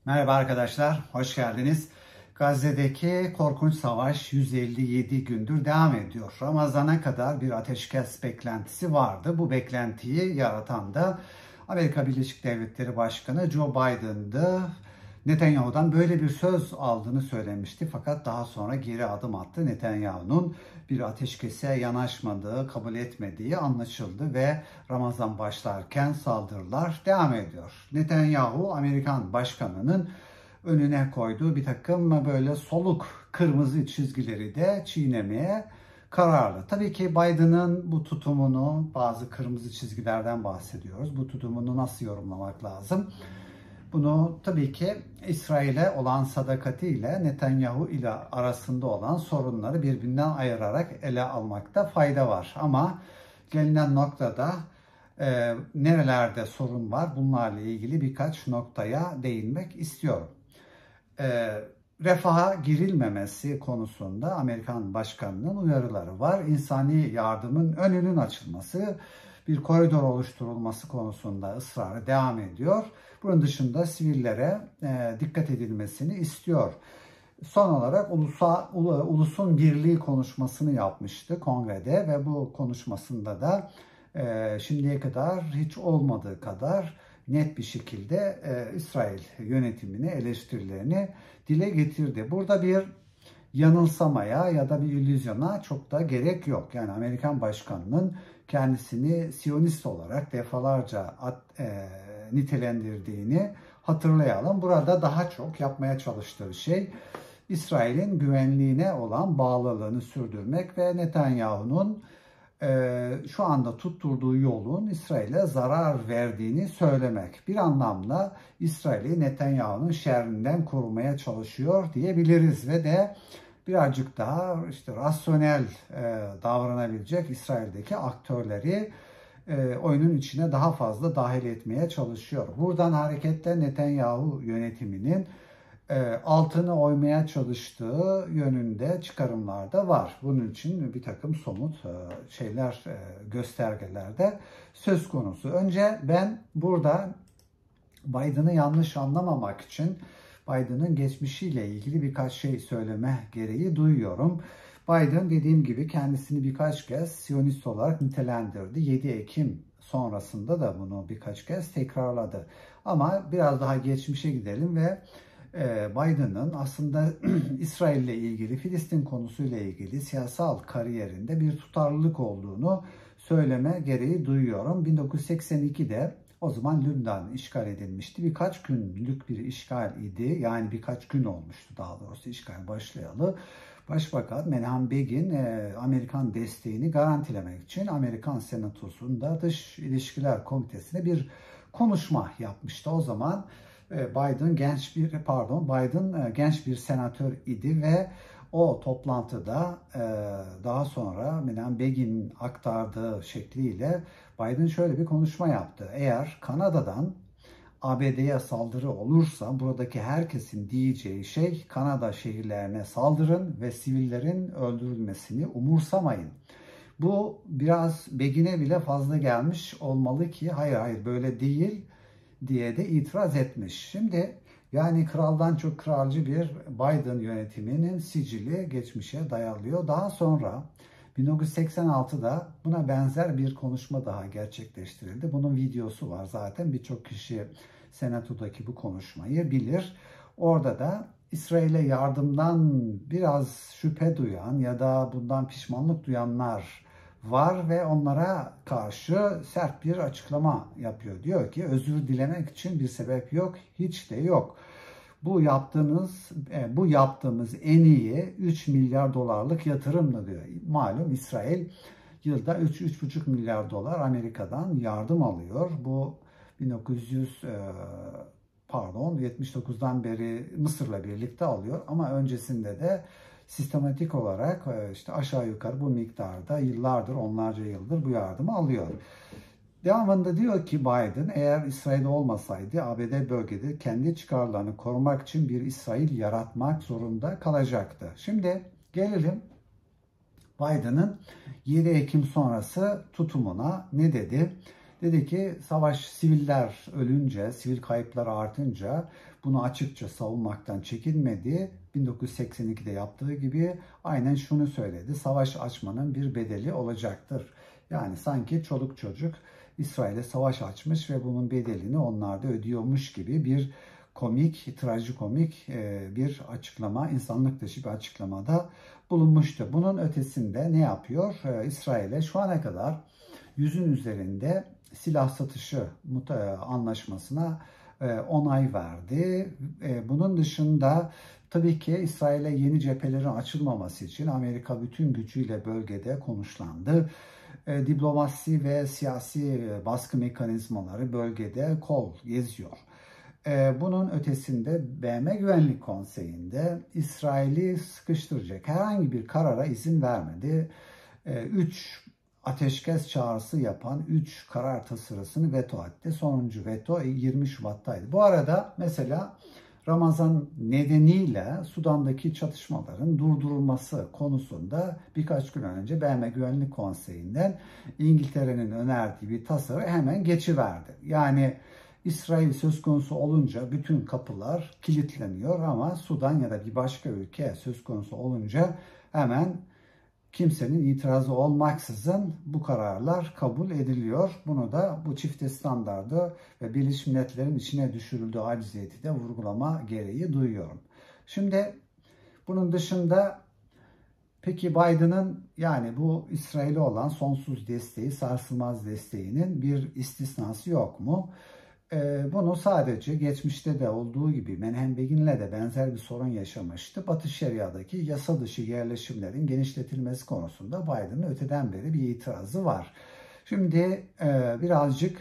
Merhaba arkadaşlar, hoş geldiniz. Gazze'deki korkunç savaş 157 gündür devam ediyor. Ramazan'a kadar bir ateşkes beklentisi vardı. Bu beklentiyi yaratan da Amerika Birleşik Devletleri Başkanı Joe Biden'dı. Netanyahu'dan böyle bir söz aldığını söylemişti fakat daha sonra geri adım attı. Netanyahu'nun bir ateşkese yanaşmadığı, kabul etmediği anlaşıldı ve Ramazan başlarken saldırılar devam ediyor. Netanyahu, Amerikan başkanının önüne koyduğu bir takım böyle soluk kırmızı çizgileri de çiğnemeye kararlı. Tabii ki Biden'ın bu tutumunu, bazı kırmızı çizgilerden bahsediyoruz. Bu tutumunu nasıl yorumlamak lazım? Bunu tabii ki İsrail'e olan sadakatiyle Netanyahu ile arasında olan sorunları birbirinden ayırarak ele almakta fayda var. Ama gelinen noktada nerelerde sorun var bunlarla ilgili birkaç noktaya değinmek istiyorum. Refaha girilmemesi konusunda Amerikan başkanının uyarıları var. İnsani yardımın önünün açılması, bir koridor oluşturulması konusunda ısrarı devam ediyor. Bunun dışında sivillere dikkat edilmesini istiyor. Son olarak ulusun birliği konuşmasını yapmıştı kongrede ve bu konuşmasında da şimdiye kadar hiç olmadığı kadar net bir şekilde İsrail yönetimini, eleştirilerini dile getirdi. Burada bir yanılsamaya ya da bir illüzyona çok da gerek yok. Yani Amerikan başkanının kendisini Siyonist olarak defalarca nitelendirdiğini hatırlayalım. Burada daha çok yapmaya çalıştığı şey İsrail'in güvenliğine olan bağlılığını sürdürmek ve Netanyahu'nun şu anda tutturduğu yolun İsrail'e zarar verdiğini söylemek. Bir anlamda İsrail'i Netanyahu'nun şerrinden korumaya çalışıyor diyebiliriz ve de birazcık daha rasyonel davranabilecek İsrail'deki aktörleri oyunun içine daha fazla dahil etmeye çalışıyor. Buradan hareketle Netanyahu yönetiminin altını oymaya çalıştığı yönünde çıkarımlar da var. Bunun için bir takım somut göstergeler de söz konusu. Önce ben burada Biden'ı yanlış anlamamak için Biden'ın geçmişiyle ilgili birkaç şey söyleme gereği duyuyorum. Biden dediğim gibi kendisini birkaç kez Siyonist olarak nitelendirdi. 7 Ekim sonrasında da bunu birkaç kez tekrarladı. Ama biraz daha geçmişe gidelim ve Biden'ın aslında İsrail ile ilgili, Filistin konusuyla ilgili siyasal kariyerinde bir tutarlılık olduğunu söyleme gereği duyuyorum. 1982'de o zaman Lübnan işgal edilmişti. Birkaç günlük bir işgal idi. Yani birkaç gün olmuştu daha doğrusu işgal başlayalı. Başbakan Menachem Begin Amerikan desteğini garantilemek için Amerikan Senatosu'nda Dış İlişkiler Komitesi'ne bir konuşma yapmıştı. O zaman Biden genç bir senatör idi ve o toplantıda daha sonra Menachem Begin'in aktardığı şekliyle Biden şöyle bir konuşma yaptı. Eğer Kanada'dan ABD'ye saldırı olursa buradaki herkesin diyeceği şey Kanada şehirlerine saldırın ve sivillerin öldürülmesini umursamayın. Bu biraz Begin'e bile fazla gelmiş olmalı ki hayır böyle değil diye de itiraz etmiş. Şimdi yani kraldan çok kralcı bir Biden yönetiminin sicili geçmişe dayalıyor. Daha sonra 1986'da buna benzer bir konuşma daha gerçekleştirildi. Bunun videosu var zaten. Birçok kişi Senato'daki bu konuşmayı bilir. Orada da İsrail'e yardımdan biraz şüphe duyan ya da bundan pişmanlık duyanlar var ve onlara karşı sert bir açıklama yapıyor. Diyor ki özür dilemek için bir sebep yok, hiç de yok. Bu yaptığımız en iyi 3 milyar dolarlık yatırımdı diyor. Malum İsrail yılda 3-3,5 milyar dolar Amerika'dan yardım alıyor. Bu 79'dan beri Mısır'la birlikte alıyor ama öncesinde de sistematik olarak aşağı yukarı bu miktarda yıllardır, onlarca yıldır bu yardımı alıyor. Devamında diyor ki Biden eğer İsrail olmasaydı ABD bölgede kendi çıkarlarını korumak için bir İsrail yaratmak zorunda kalacaktı. Şimdi gelelim Biden'ın 7 Ekim sonrası tutumuna. Ne dedi? Dedi ki savaş, siviller ölünce, sivil kayıplar artınca bunu açıkça savunmaktan çekinmedi. 1982'de yaptığı gibi aynen şunu söyledi: savaş açmanın bir bedeli olacaktır. Yani sanki çoluk çocuk İsrail'e savaş açmış ve bunun bedelini onlar da ödüyormuş gibi bir komik, trajikomik bir açıklama, insanlık dışı bir açıklamada bulunmuştu. Bunun ötesinde ne yapıyor? İsrail'e şu ana kadar 100'ün üzerinde silah satışı anlaşmasına onay verdi. Bunun dışında tabii ki İsrail'e yeni cephelerin açılmaması için Amerika bütün gücüyle bölgede konuşlandı. Diplomasi ve siyasi baskı mekanizmaları bölgede kol geziyor. Bunun ötesinde BM Güvenlik Konseyi'nde İsrail'i sıkıştıracak herhangi bir karara izin vermedi. 3 ateşkes çağrısı yapan 3 karar tasarısını veto etti. Sonuncu veto 20 Şubat'taydı. Bu arada mesela Ramazan nedeniyle Sudan'daki çatışmaların durdurulması konusunda birkaç gün önce BM Güvenlik Konseyi'nden İngiltere'nin önerdiği bir tasarı hemen geçiverdi. Yani İsrail söz konusu olunca bütün kapılar kilitleniyor ama Sudan ya da bir başka ülke söz konusu olunca hemen kimsenin itirazı olmaksızın bu kararlar kabul ediliyor. Bunu da bu çifte standardı ve Birleşmiş Milletler'in içine düşürüldüğü aciziyeti de vurgulama gereği duyuyorum. Şimdi bunun dışında peki Biden'ın yani bu İsrail'e olan sonsuz desteği, sarsılmaz desteğinin bir istisnası yok mu? Bunu sadece geçmişte de olduğu gibi Menhem Begin'le de benzer bir sorun yaşamıştı. Batı Şeria'daki yasa dışı yerleşimlerin genişletilmesi konusunda Biden'ın öteden beri bir itirazı var. Şimdi birazcık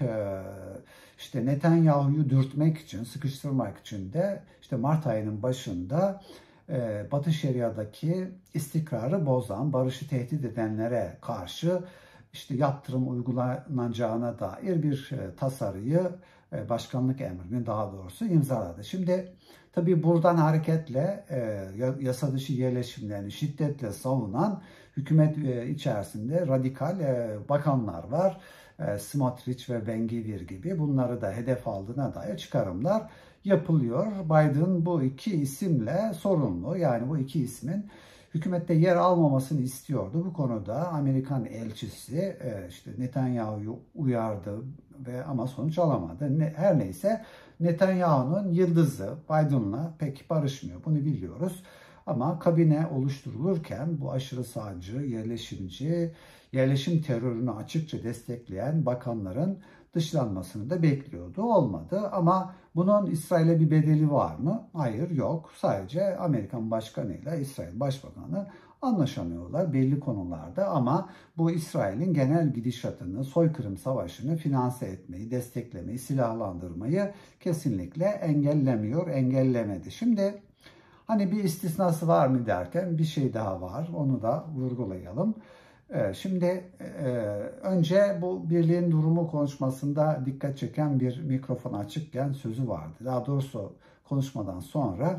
işte Netanyahu'yu dürtmek için, sıkıştırmak için de işte Mart ayının başında Batı Şeria'daki istikrarı bozan, barışı tehdit edenlere karşı işte yaptırım uygulanacağına dair bir tasarıyı, başkanlık emrini daha doğrusu imzaladı. Şimdi tabii buradan hareketle yasa dışı yerleşimlerini şiddetle savunan hükümet içerisinde radikal bakanlar var. Smotrich ve Ben-Gvir gibi, bunları da hedef aldığına dair çıkarımlar yapılıyor. Biden bu iki isimle sorumlu. Yani bu iki ismin hükümette yer almamasını istiyordu. Bu konuda Amerikan elçisi işte Netanyahu'yu uyardı ama sonuç alamadı. Her neyse Netanyahu'nun yıldızı Biden'la pek barışmıyor. Bunu biliyoruz. Ama kabine oluşturulurken bu aşırı sağcı, yerleşimci, yerleşim terörünü açıkça destekleyen bakanların dışlanmasını da bekliyordu. Olmadı ama bunun İsrail'e bir bedeli var mı? Hayır, yok. Sadece Amerikan başkanıyla İsrail Başbakanı anlaşamıyorlar belli konularda ama bu İsrail'in genel gidişatını, soykırım savaşını finanse etmeyi, desteklemeyi, silahlandırmayı kesinlikle engellemiyor, engellemedi. Şimdi hani bir istisnası var mı derken bir şey daha var. Onu da vurgulayalım. Şimdi önce bu birliğin durumu konuşmasında dikkat çeken bir mikrofon açıkken sözü vardı. Daha doğrusu konuşmadan sonra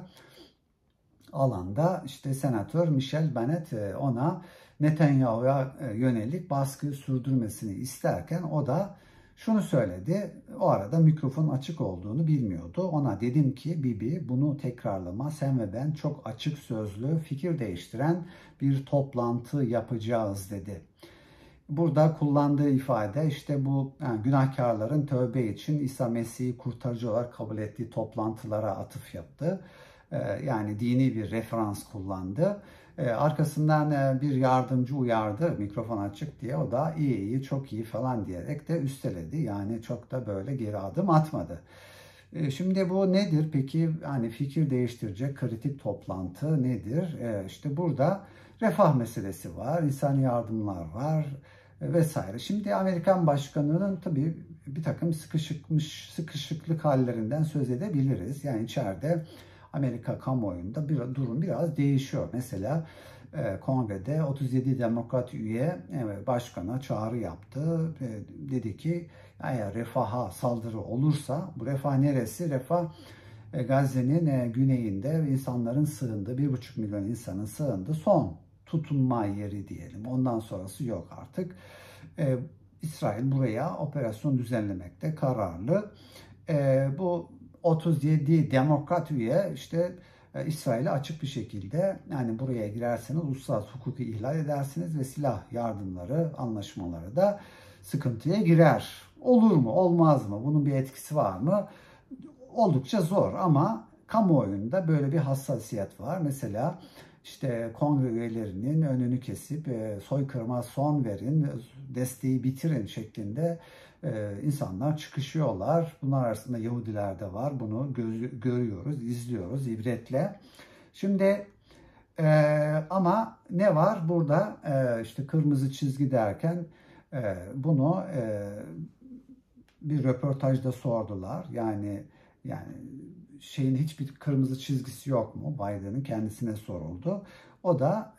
alanda işte Senatör Michelle Bennett ona Netanyahu'ya yönelik baskıyı sürdürmesini isterken o da şunu söyledi. O arada mikrofon açık olduğunu bilmiyordu. Ona dedim ki Bibi bunu tekrarlama. Sen ve ben çok açık sözlü, fikir değiştiren bir toplantı yapacağız dedi. Burada kullandığı ifade işte bu günahkarların tövbe için İsa Mesih'i kurtarıcı olarak kabul ettiği toplantılara atıf yaptı. Yani dini bir referans kullandı. Arkasından bir yardımcı uyardı mikrofon açık diye. O da iyi, çok iyi falan diyerek de üsteledi. Yani çok da böyle geri adım atmadı. Şimdi bu nedir? Peki hani fikir değiştirecek kritik toplantı nedir? İşte burada refah meselesi var, insani yardımlar var vesaire. Şimdi Amerikan başkanının tabii bir takım sıkışıklık hallerinden söz edebiliriz. Yani içeride Amerika kamuoyunda durum biraz değişiyor. Mesela kongrede 37 demokrat üye başkana çağrı yaptı. Dedi ki eğer refaha saldırı olursa, bu refah neresi? Refah Gazze'nin güneyinde insanların sığındığı, 1,5 milyon insanın sığındığı son tutunma yeri diyelim. Ondan sonrası yok artık. İsrail buraya operasyon düzenlemekte kararlı. Bu 37 demokrat üye işte İsrail'e açık bir şekilde yani buraya girerseniz uluslararası hukuku ihlal edersiniz ve silah yardımları, anlaşmaları da sıkıntıya girer. Olur mu, olmaz mı? Bunun bir etkisi var mı? Oldukça zor ama kamuoyunda böyle bir hassasiyet var. Mesela işte kongre üyelerinin önünü kesip soykırıma son verin, desteği bitirin şeklinde insanlar çıkışıyorlar. Bunlar arasında Yahudiler de var. Bunu görüyoruz, izliyoruz ibretle. Şimdi ama ne var burada işte kırmızı çizgi derken bunu bir röportajda sordular. Yani şeyin hiçbir kırmızı çizgisi yok mu? Biden'ın kendisine soruldu. O da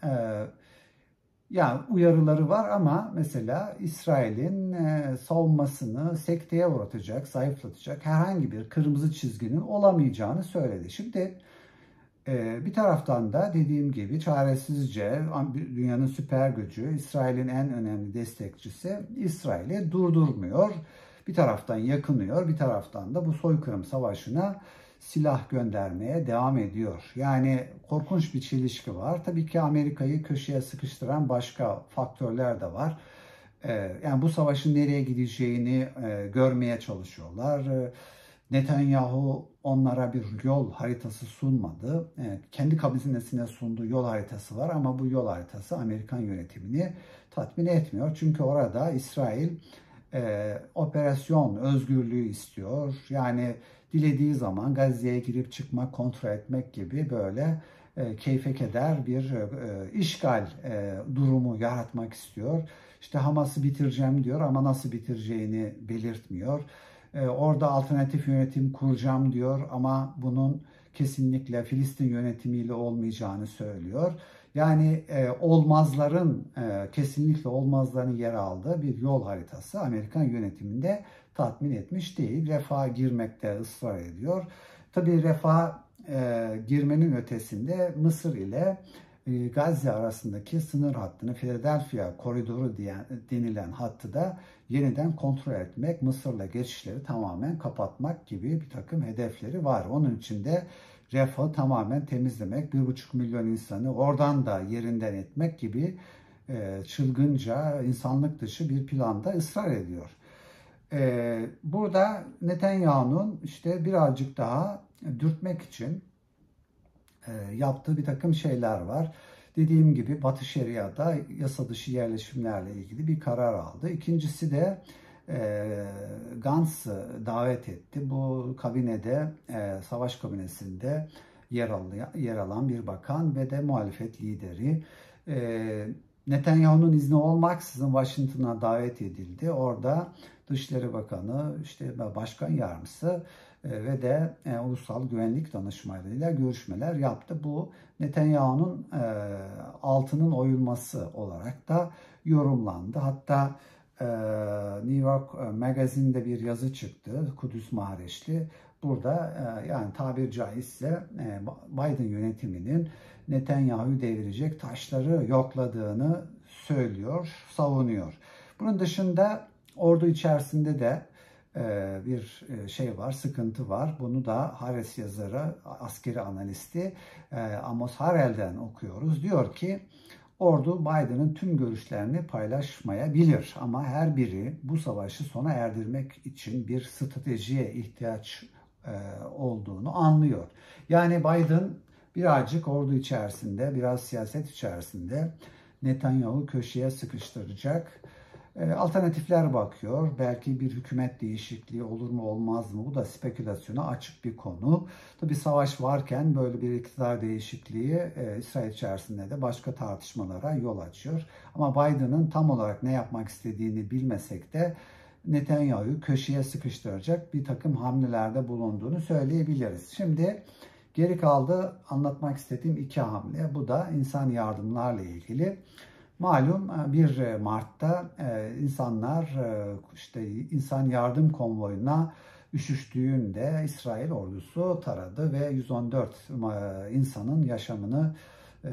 yani uyarıları var ama mesela İsrail'in savunmasını sekteye uğratacak, zayıflatacak herhangi bir kırmızı çizginin olamayacağını söyledi. Şimdi bir taraftan da dediğim gibi çaresizce dünyanın süper gücü, İsrail'in en önemli destekçisi İsrail'i durdurmuyor. Bir taraftan yakınıyor, bir taraftan da bu soykırım savaşına silah göndermeye devam ediyor. Yani korkunç bir çelişki var. Tabii ki Amerika'yı köşeye sıkıştıran başka faktörler de var. Yani bu savaşın nereye gideceğini görmeye çalışıyorlar. Netanyahu onlara bir yol haritası sunmadı. Kendi kabinesine sunduğu yol haritası var ama bu yol haritası Amerikan yönetimini tatmin etmiyor. Çünkü orada İsrail operasyon özgürlüğü istiyor. Yani dilediği zaman Gazze'ye girip çıkmak, kontrol etmek gibi böyle keyfe keder bir işgal durumu yaratmak istiyor. İşte Hamas'ı bitireceğim diyor ama nasıl bitireceğini belirtmiyor. Orada alternatif yönetim kuracağım diyor ama bunun kesinlikle Filistin yönetimiyle olmayacağını söylüyor. Yani olmazların, kesinlikle olmazların yer aldığı bir yol haritası Amerikan yönetiminde tatmin etmiş değil. Refaha girmekte ısrar ediyor. Tabii refah girmenin ötesinde Mısır ile Gazze arasındaki sınır hattını, Philadelphia koridoru denilen hattı da yeniden kontrol etmek, Mısır'la geçişleri tamamen kapatmak gibi bir takım hedefleri var. Onun için de refahı tamamen temizlemek, 1,5 milyon insanı oradan da yerinden etmek gibi çılgınca, insanlık dışı bir planda ısrar ediyor. Burada Netanyahu'nun işte birazcık daha dürtmek için yaptığı bir takım şeyler var. Dediğim gibi Batı Şeria'da yasa dışı yerleşimlerle ilgili bir karar aldı. İkincisi de Gantz'ı davet etti. Bu kabinede, savaş kabinesinde yer alan bir bakan ve de muhalefet lideri. Netanyahu'nun izni olmaksızın Washington'a davet edildi. Orada Dışişleri Bakanı, işte Başkan Yardımcısı ve de Ulusal Güvenlik Danışmanlığıyla görüşmeler yaptı. Bu Netanyahu'nun altının oyulması olarak da yorumlandı. Hatta New York Magazine'de bir yazı çıktı, Kudüs Mahareçli. Burada yani tabir caizse Biden yönetiminin Netanyahu'yu devirecek taşları yokladığını söylüyor, savunuyor. Bunun dışında ordu içerisinde de bir şey var, sıkıntı var. Bunu da Haaretz yazarı, askeri analisti Amos Harel'den okuyoruz. Diyor ki ordu Biden'ın tüm görüşlerini paylaşmayabilir ama her biri bu savaşı sona erdirmek için bir stratejiye ihtiyaç olduğunu anlıyor. Yani Biden birazcık ordu içerisinde, biraz siyaset içerisinde Netanyahu köşeye sıkıştıracak. Alternatifler bakıyor. Belki bir hükümet değişikliği olur mu olmaz mı? Bu da spekülasyona açık bir konu. Tabii savaş varken böyle bir iktidar değişikliği İsrail içerisinde de başka tartışmalara yol açıyor. Ama Biden'ın tam olarak ne yapmak istediğini bilmesek de Netanyahu'yu köşeye sıkıştıracak bir takım hamlelerde bulunduğunu söyleyebiliriz. Şimdi geri kaldı anlatmak istediğim iki hamle. Bu da insan yardımlarla ilgili. Malum 1 Mart'ta insanlar işte insan yardım konvoyuna üşüştüğünde İsrail ordusu taradı ve 114 insanın yaşamını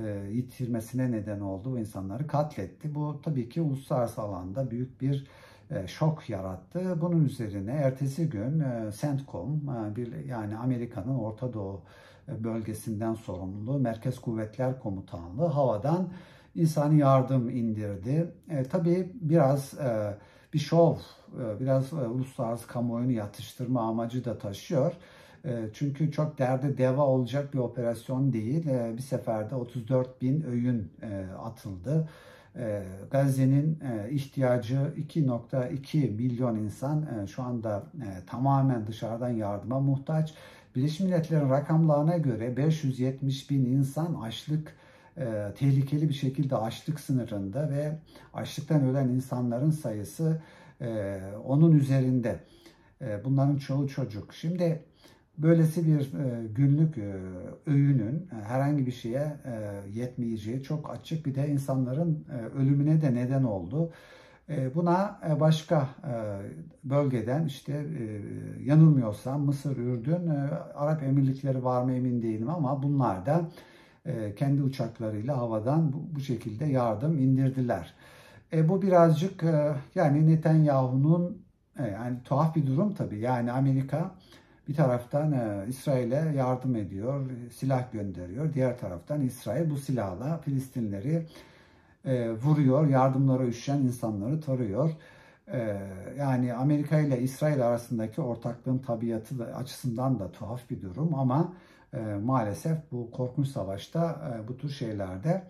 yitirmesine neden oldu. Bu insanları katletti. Bu tabii ki uluslararası alanda büyük bir şok yarattı. Bunun üzerine ertesi gün CENTCOM, yani Amerika'nın Orta Doğu bölgesinden sorumlu Merkez Kuvvetler Komutanlığı havadan insani yardım indirdi. Tabii biraz bir şov, biraz uluslararası kamuoyunu yatıştırma amacı da taşıyor. Çünkü çok derde deva olacak bir operasyon değil. Bir seferde 34 bin öğün atıldı. Gazze'nin ihtiyacı 2,2 milyon insan şu anda tamamen dışarıdan yardıma muhtaç. Birleşmiş Milletler'in rakamlarına göre 570 bin insan tehlikeli bir şekilde açlık sınırında ve açlıktan ölen insanların sayısı onun üzerinde. Bunların çoğu çocuk. Şimdi böylesi bir günlük öğünün herhangi bir şeye yetmeyeceği çok açık. Bir de insanların ölümüne de neden oldu. Buna başka bölgeden yanılmıyorsam Mısır, Ürdün, Arap Emirlikleri var mı emin değilim ama bunlar da kendi uçaklarıyla havadan bu şekilde yardım indirdiler. Bu birazcık yani Netanyahu'nun yani tuhaf bir durum tabii. Yani Amerika bir taraftan İsrail'e yardım ediyor, silah gönderiyor. Diğer taraftan İsrail bu silahla Filistinleri vuruyor, yardımlara üşüşen insanları tarıyor. Yani Amerika ile İsrail arasındaki ortaklığın tabiatı açısından da tuhaf bir durum ama maalesef bu korkunç savaşta bu tür şeylerde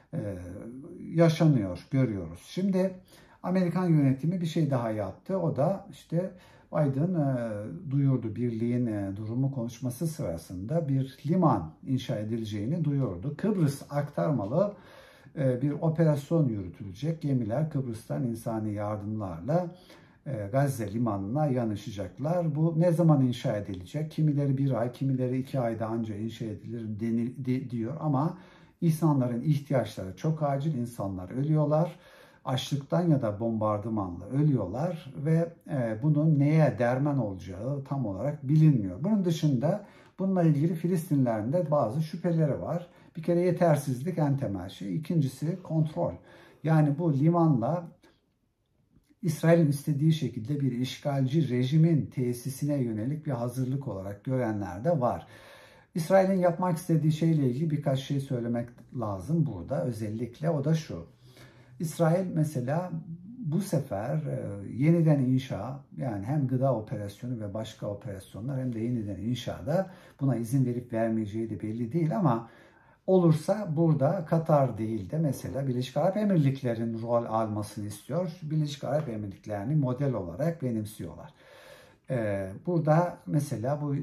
yaşanıyor, görüyoruz. Şimdi Amerikan yönetimi bir şey daha yaptı. O da Biden duyurdu, birliğin durumu konuşması sırasında bir liman inşa edileceğini duyurdu. Kıbrıs aktarmalı bir operasyon yürütülecek. Gemiler Kıbrıs'tan insani yardımlarla Gazze limanına yanaşacaklar. Bu ne zaman inşa edilecek? Kimileri 1 ay, kimileri 2 ayda anca inşa edilir diyor ama insanların ihtiyaçları çok acil. İnsanlar ölüyorlar. Açlıktan ya da bombardımanla ölüyorlar ve bunun neye derman olacağı tam olarak bilinmiyor. Bunun dışında bununla ilgili Filistinlilerin de bazı şüpheleri var. Bir kere yetersizlik en temel şey. İkincisi kontrol. Yani bu limanla İsrail'in istediği şekilde bir işgalci rejimin tesisine yönelik bir hazırlık olarak görenler de var. İsrail'in yapmak istediği şeyle ilgili birkaç şey söylemek lazım burada özellikle. O da şu. İsrail mesela bu sefer yeniden inşa, yani hem gıda operasyonu ve başka operasyonlar hem de yeniden inşada buna izin verip vermeyeceği de belli değil ama olursa burada Katar değil de mesela Birleşik Arap Emirlikleri'nin rol almasını istiyor. Birleşik Arap Emirlikleri'ni model olarak benimsiyorlar. Burada mesela bu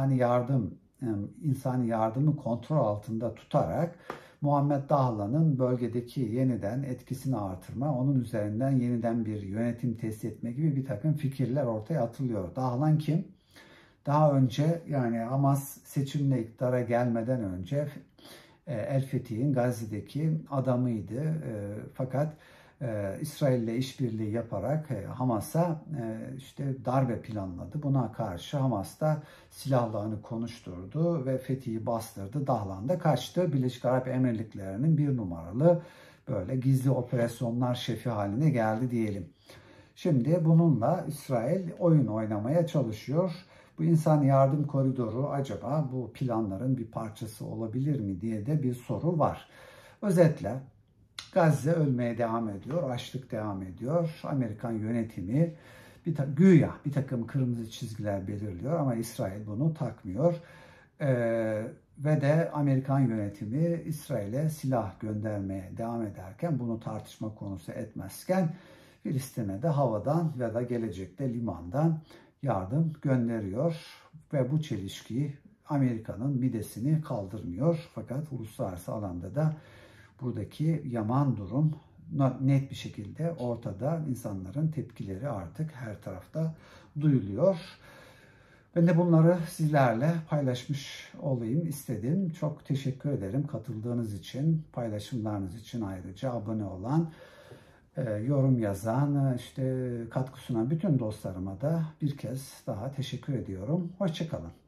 insani yardımı kontrol altında tutarak Muhammed Dahlan'ın bölgedeki yeniden etkisini artırma, onun üzerinden yeniden bir yönetim tesis etme gibi bir takım fikirler ortaya atılıyor. Dahlan kim? Daha önce yani Hamas seçimle iktidara gelmeden önce El-Fethi'nin Gazze'deki adamıydı. Fakat İsrail ile işbirliği yaparak Hamas'a darbe planladı. Buna karşı Hamas da silahlarını konuşturdu ve Fethi'yi bastırdı. Dahlan da kaçtı. Birleşik Arap Emirlikleri'nin bir numaralı böyle gizli operasyonlar şefi haline geldi diyelim. Şimdi bununla İsrail oyun oynamaya çalışıyor. Bu insan yardım koridoru acaba bu planların bir parçası olabilir mi diye de bir soru var. Özetle Gazze ölmeye devam ediyor, açlık devam ediyor. Amerikan yönetimi güya bir takım kırmızı çizgiler belirliyor ama İsrail bunu takmıyor. Ve de Amerikan yönetimi İsrail'e silah göndermeye devam ederken bunu tartışma konusu etmezken Filistin'e de havadan ya da gelecekte limandan yardım gönderiyor ve bu çelişki Amerika'nın midesini kaldırmıyor. Fakat uluslararası alanda da buradaki yaman durum net bir şekilde ortada. İnsanların tepkileri artık her tarafta duyuluyor. Ben de bunları sizlerle paylaşmış olayım istedim. Çok teşekkür ederim katıldığınız için, paylaşımlarınız için ayrıca abone olan, yorum yazan, katkı sunan bütün dostlarıma da bir kez daha teşekkür ediyorum. Hoşça kalın.